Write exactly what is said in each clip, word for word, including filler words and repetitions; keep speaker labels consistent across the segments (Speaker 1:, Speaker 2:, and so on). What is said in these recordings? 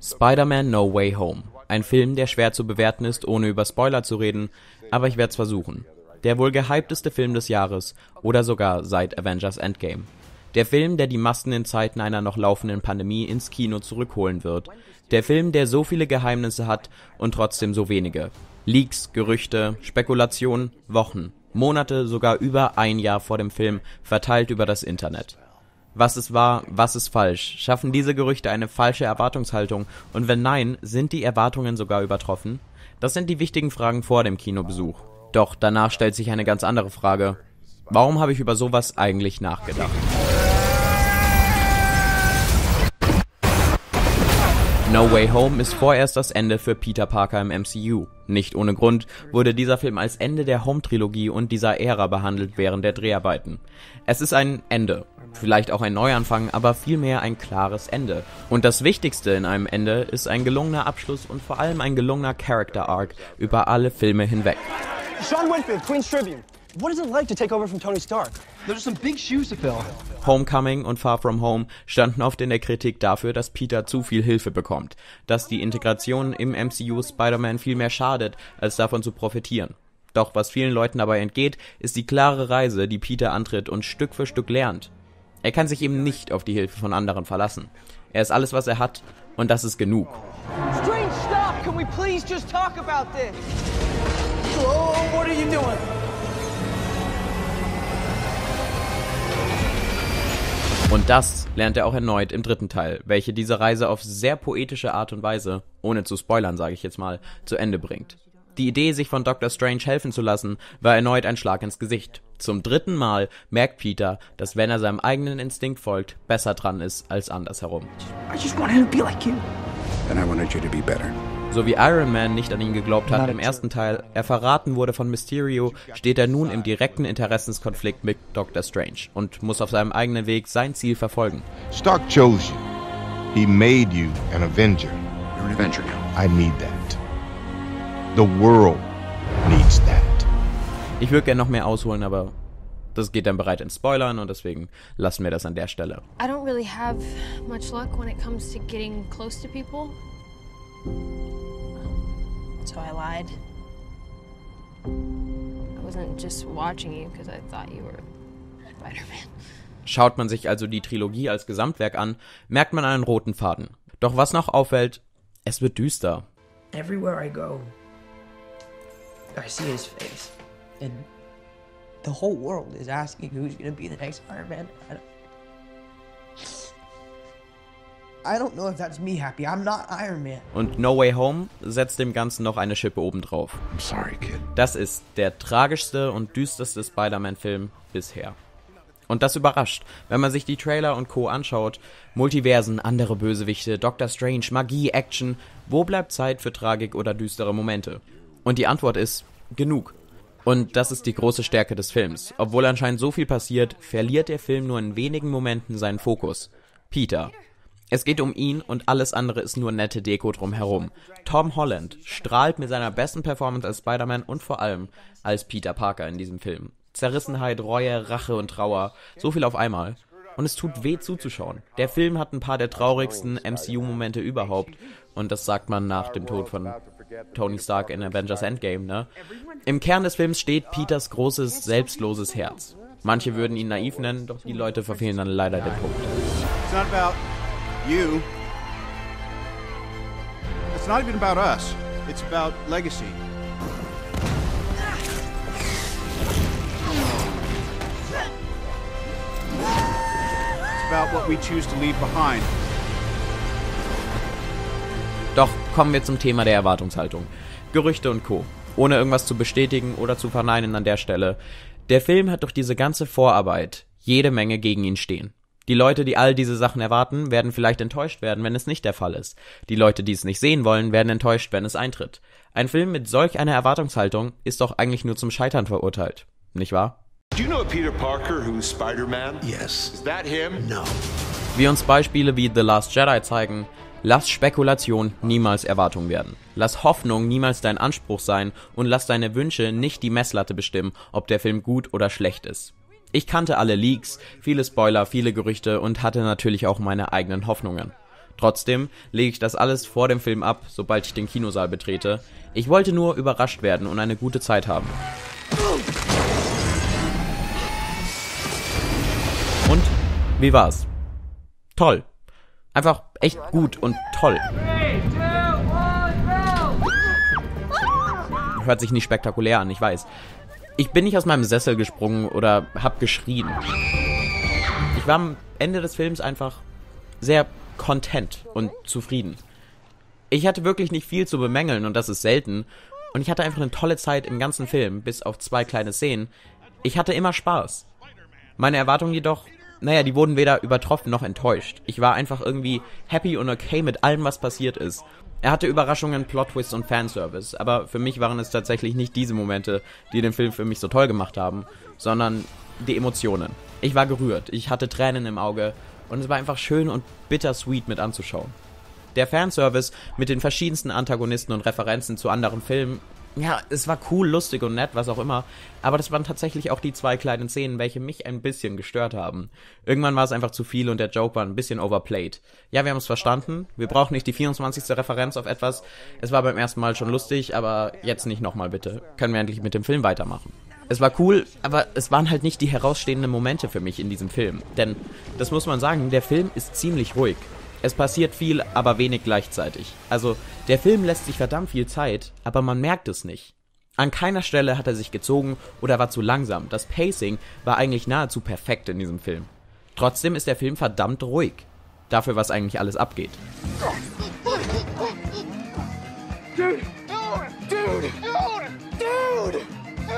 Speaker 1: Spider-Man No Way Home. Ein Film, der schwer zu bewerten ist, ohne über Spoiler zu reden, aber ich werde es versuchen. Der wohl gehypteste Film des Jahres oder sogar seit Avengers Endgame. Der Film, der die Massen in Zeiten einer noch laufenden Pandemie ins Kino zurückholen wird. Der Film, der so viele Geheimnisse hat und trotzdem so wenige. Leaks, Gerüchte, Spekulationen, Wochen, Monate, sogar über ein Jahr vor dem Film, verteilt über das Internet. Was ist wahr, was ist falsch? Schaffen diese Gerüchte eine falsche Erwartungshaltung? Und wenn nein, sind die Erwartungen sogar übertroffen? Das sind die wichtigen Fragen vor dem Kinobesuch. Doch danach stellt sich eine ganz andere Frage. Warum habe ich über sowas eigentlich nachgedacht? No Way Home ist vorerst das Ende für Peter Parker im M C U. Nicht ohne Grund wurde dieser Film als Ende der Home-Trilogie und dieser Ära behandelt während der Dreharbeiten. Es ist ein Ende, vielleicht auch ein Neuanfang, aber vielmehr ein klares Ende. Und das Wichtigste in einem Ende ist ein gelungener Abschluss und vor allem ein gelungener Character-Arc über alle Filme hinweg.
Speaker 2: Sean Winfield, Queen's Tribune. What is it like to take over from Tony Stark? There's some big shoes to fill.
Speaker 1: Homecoming und Far From Home standen oft in der Kritik dafür, dass Peter zu viel Hilfe bekommt, dass die Integration im M C U Spider-Man viel mehr schadet, als davon zu profitieren. Doch was vielen Leuten dabei entgeht, ist die klare Reise, die Peter antritt und Stück für Stück lernt. Er kann sich eben nicht auf die Hilfe von anderen verlassen. Er ist alles, was er hat, und das ist genug.
Speaker 2: Strange, stop! Can we please just talk about this? Oh, what are you doing?
Speaker 1: Und das lernt er auch erneut im dritten Teil, welche diese Reise auf sehr poetische Art und Weise, ohne zu spoilern, sage ich jetzt mal, zu Ende bringt. Die Idee, sich von Doctor Strange helfen zu lassen, war erneut ein Schlag ins Gesicht. Zum dritten Mal merkt Peter, dass wenn er seinem eigenen Instinkt folgt, besser dran ist als andersherum.
Speaker 2: I just wanted to be like you.
Speaker 3: And I wanted you to be better.
Speaker 1: So wie Iron Man nicht an ihn geglaubt hat im ersten Teil, er verraten wurde von Mysterio, steht er nun im direkten Interessenskonflikt mit Doctor Strange und muss auf seinem eigenen Weg sein Ziel verfolgen.
Speaker 4: Stark chose you. He made you an Avenger.
Speaker 3: You're an Avenger now.
Speaker 4: I need that. The world needs that.
Speaker 1: Ich würde gerne noch mehr ausholen, aber das geht dann bereit in Spoilern und deswegen lassen wir das an der Stelle.
Speaker 5: I don't really have much luck when it comes to getting close to people. So I lied. I wasn't just watching you because I thought you were Spider-Man.
Speaker 1: Schaut man sich also die Trilogie als Gesamtwerk an, merkt man einen roten Faden. Doch was noch auffällt, es wird düster.
Speaker 6: Everywhere I go, I see his face. And the whole world is asking who's gonna be the next Iron Man. I don't, I don't know if that's me happy. I'm not Iron Man.
Speaker 1: Und No Way Home setzt dem Ganzen noch eine Schippe obendrauf.
Speaker 3: I'm sorry, kid.
Speaker 1: Das ist der tragischste und düsterste Spider-Man-Film bisher. Und das überrascht, wenn man sich die Trailer und Co. anschaut. Multiversen, andere Bösewichte, Doctor Strange, Magie, Action. Wo bleibt Zeit für Tragik oder düstere Momente? Und die Antwort ist, genug. Und das ist die große Stärke des Films. Obwohl anscheinend so viel passiert, verliert der Film nur in wenigen Momenten seinen Fokus. Peter. Es geht um ihn und alles andere ist nur nette Deko drumherum. Tom Holland strahlt mit seiner besten Performance als Spider-Man und vor allem als Peter Parker in diesem Film. Zerrissenheit, Reue, Rache und Trauer, so viel auf einmal. Und es tut weh zuzuschauen. Der Film hat ein paar der traurigsten M C U-Momente überhaupt. Und das sagt man nach dem Tod von Tony Stark in Avengers Endgame, ne? Im Kern des Films steht Peters großes, selbstloses Herz. Manche würden ihn naiv nennen, doch die Leute verfehlen dann leider den Punkt.
Speaker 7: It's not about you. It's not even about us. It's about legacy. It's about what we choose to leave behind.
Speaker 1: Doch kommen wir zum Thema der Erwartungshaltung. Gerüchte und Co. Ohne irgendwas zu bestätigen oder zu verneinen an der Stelle. Der Film hat durch diese ganze Vorarbeit jede Menge gegen ihn stehen. Die Leute, die all diese Sachen erwarten, werden vielleicht enttäuscht werden, wenn es nicht der Fall ist. Die Leute, die es nicht sehen wollen, werden enttäuscht, wenn es eintritt. Ein Film mit solch einer Erwartungshaltung ist doch eigentlich nur zum Scheitern verurteilt. Nicht wahr?
Speaker 8: Do you know a Peter Parker who's Spider-Man?
Speaker 3: Yes.
Speaker 8: Is that him?
Speaker 3: No.
Speaker 1: Wie uns Beispiele wie The Last Jedi zeigen, lass Spekulation niemals Erwartung werden. Lass Hoffnung niemals dein Anspruch sein und lass deine Wünsche nicht die Messlatte bestimmen, ob der Film gut oder schlecht ist. Ich kannte alle Leaks, viele Spoiler, viele Gerüchte und hatte natürlich auch meine eigenen Hoffnungen. Trotzdem lege ich das alles vor dem Film ab, sobald ich den Kinosaal betrete. Ich wollte nur überrascht werden und eine gute Zeit haben. Und wie war's? Toll. Einfach echt gut und toll. Hört sich nicht spektakulär an, ich weiß. Ich bin nicht aus meinem Sessel gesprungen oder hab geschrien. Ich war am Ende des Films einfach sehr content und zufrieden. Ich hatte wirklich nicht viel zu bemängeln und das ist selten. Und ich hatte einfach eine tolle Zeit im ganzen Film, bis auf zwei kleine Szenen. Ich hatte immer Spaß. Meine Erwartungen jedoch, naja, die wurden weder übertroffen noch enttäuscht. Ich war einfach irgendwie happy und okay mit allem, was passiert ist. Er hatte Überraschungen, Plot-Twists und Fanservice, aber für mich waren es tatsächlich nicht diese Momente, die den Film für mich so toll gemacht haben, sondern die Emotionen. Ich war gerührt, ich hatte Tränen im Auge und es war einfach schön und bittersweet mit anzuschauen. Der Fanservice mit den verschiedensten Antagonisten und Referenzen zu anderen Filmen, ja, es war cool, lustig und nett, was auch immer, aber das waren tatsächlich auch die zwei kleinen Szenen, welche mich ein bisschen gestört haben. Irgendwann war es einfach zu viel und der Joke war ein bisschen overplayed. Ja, wir haben es verstanden, wir brauchen nicht die vierundzwanzigste Referenz auf etwas, es war beim ersten Mal schon lustig, aber jetzt nicht nochmal bitte. Können wir endlich mit dem Film weitermachen. Es war cool, aber es waren halt nicht die herausstehenden Momente für mich in diesem Film, denn, das muss man sagen, der Film ist ziemlich ruhig. Es passiert viel, aber wenig gleichzeitig. Also, der Film lässt sich verdammt viel Zeit, aber man merkt es nicht. An keiner Stelle hat er sich gezogen oder war zu langsam. Das Pacing war eigentlich nahezu perfekt in diesem Film. Trotzdem ist der Film verdammt ruhig. Dafür, was eigentlich alles abgeht. Dude! Dude! Dude! Dude!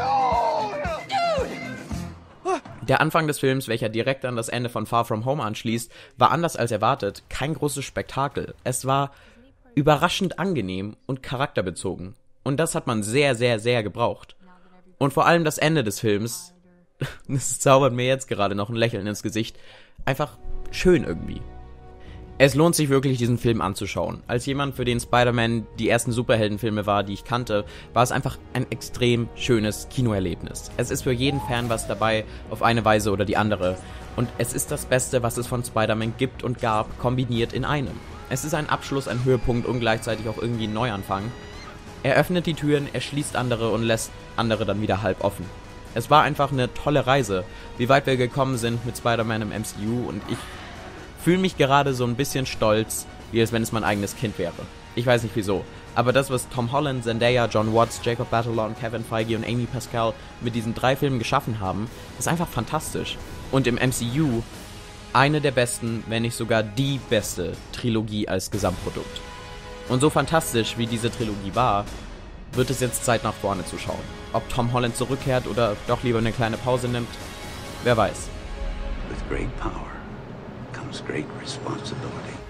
Speaker 1: Der Anfang des Films, welcher direkt an das Ende von Far From Home anschließt, war anders als erwartet kein großes Spektakel. Es war überraschend angenehm und charakterbezogen. Und das hat man sehr, sehr, sehr gebraucht. Und vor allem das Ende des Films, das zaubert mir jetzt gerade noch ein Lächeln ins Gesicht, einfach schön irgendwie. Es lohnt sich wirklich, diesen Film anzuschauen. Als jemand, für den Spider-Man die ersten Superheldenfilme war, die ich kannte, war es einfach ein extrem schönes Kinoerlebnis. Es ist für jeden Fan was dabei, auf eine Weise oder die andere. Und es ist das Beste, was es von Spider-Man gibt und gab, kombiniert in einem. Es ist ein Abschluss, ein Höhepunkt und gleichzeitig auch irgendwie ein Neuanfang. Er öffnet die Türen, er schließt andere und lässt andere dann wieder halb offen. Es war einfach eine tolle Reise, wie weit wir gekommen sind mit Spider-Man im M C U und ich fühle mich gerade so ein bisschen stolz, wie als wenn es mein eigenes Kind wäre. Ich weiß nicht wieso, aber das, was Tom Holland, Zendaya, John Watts, Jacob Batalon, Kevin Feige und Amy Pascal mit diesen drei Filmen geschaffen haben, ist einfach fantastisch. Und im M C U eine der besten, wenn nicht sogar die beste Trilogie als Gesamtprodukt. Und so fantastisch, wie diese Trilogie war, wird es jetzt Zeit nach vorne zu schauen. Ob Tom Holland zurückkehrt oder doch lieber eine kleine Pause nimmt, wer weiß.
Speaker 3: With great power comes great responsibility.